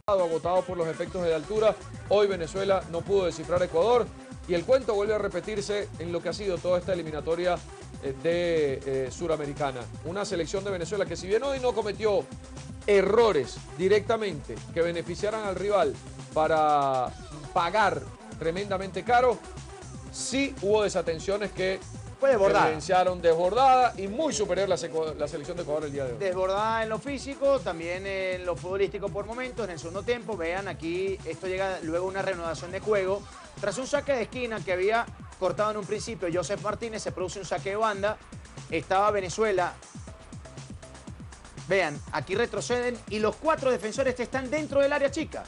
agotado por los efectos de altura. Hoy Venezuela no pudo descifrar a Ecuador y el cuento vuelve a repetirse en lo que ha sido toda esta eliminatoria suramericana. Una selección de Venezuela que, si bien hoy no cometió errores directamente que beneficiaran al rival para pagar tremendamente caro, sí hubo desatenciones que evidenciaron desbordada y muy superior la selección de Ecuador el día de hoy. Desbordada en lo físico, también en lo futbolístico por momentos. En el segundo tiempo, vean aquí, esto llega luego a una reanudación de juego. Tras un saque de esquina que había cortado en un principio Joseph Martínez, se produce un saque de banda. Estaba Venezuela. Vean, aquí retroceden y los 4 defensores están dentro del área chica.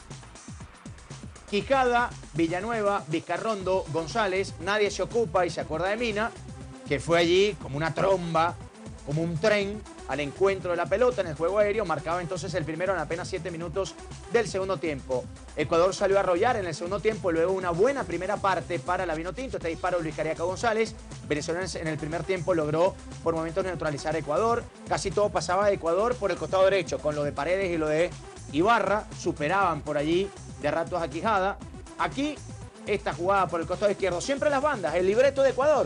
Quijada, Villanueva, Vizcarrondo, González. Nadie se ocupa y se acuerda de Mina, que fue allí como una tromba, como un tren al encuentro de la pelota en el juego aéreo. Marcaba entonces el primero en apenas 7 minutos del segundo tiempo. Ecuador salió a arrollar en el segundo tiempo, luego una buena primera parte para la Vinotinto. Este disparo de Luis Cariaco González. Venezuela en el primer tiempo logró por momentos neutralizar a Ecuador. Casi todo pasaba de Ecuador por el costado derecho, con lo de Paredes y lo de Ibarra. Superaban por allí de ratos a Quijada. Aquí, esta jugada por el costado izquierdo. Siempre las bandas, el libreto de Ecuador.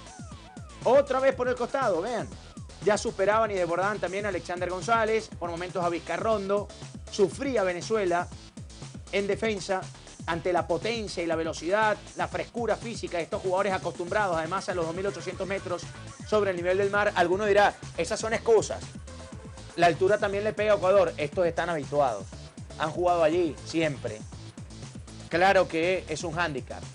Otra vez por el costado, vean. Ya superaban y desbordaban también a Alexander González, por momentos a Vizcarrondo. Sufría Venezuela en defensa ante la potencia y la velocidad, la frescura física de estos jugadores acostumbrados además a los 2.800 metros sobre el nivel del mar. Alguno dirá, esas son excusas. La altura también le pega a Ecuador. Estos están habituados. Han jugado allí siempre. Claro que es un hándicap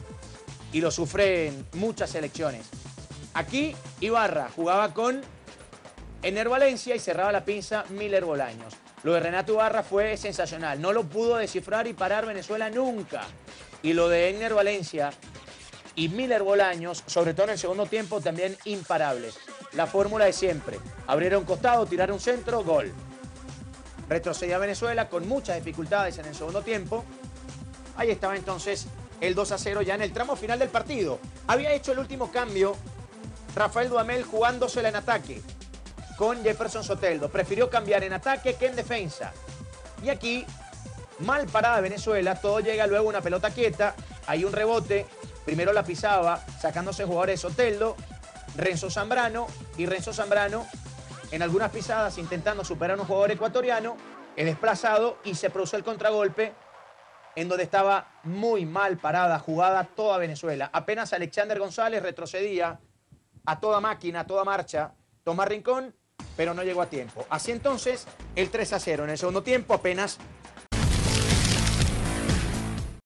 y lo sufren muchas selecciones. Aquí Ibarra jugaba con Ener Valencia y cerraba la pinza Miller Bolaños. Lo de Renato Ibarra fue sensacional. No lo pudo descifrar y parar Venezuela nunca. Y lo de Ener Valencia y Miller Bolaños, sobre todo en el segundo tiempo, también imparables. La fórmula de siempre. Abrir a un costado, tirar un centro, gol. Retrocedía Venezuela con muchas dificultades en el segundo tiempo. Ahí estaba entonces el 2-0 ya en el tramo final del partido. Había hecho el último cambio Rafael Dudamel jugándosela en ataque con Jefferson Soteldo. Prefirió cambiar en ataque que en defensa. Y aquí, mal parada Venezuela, todo llega luego una pelota quieta, hay un rebote, primero la pisaba sacándose jugadores Soteldo, Renzo Zambrano, y Renzo Zambrano en algunas pisadas intentando superar a un jugador ecuatoriano, es desplazado y se produce el contragolpe en donde estaba muy mal parada, jugada toda Venezuela. Apenas Alexander González retrocedía a toda máquina, a toda marcha, Tomás Rincón, pero no llegó a tiempo. Así entonces, el 3-0 en el segundo tiempo, apenas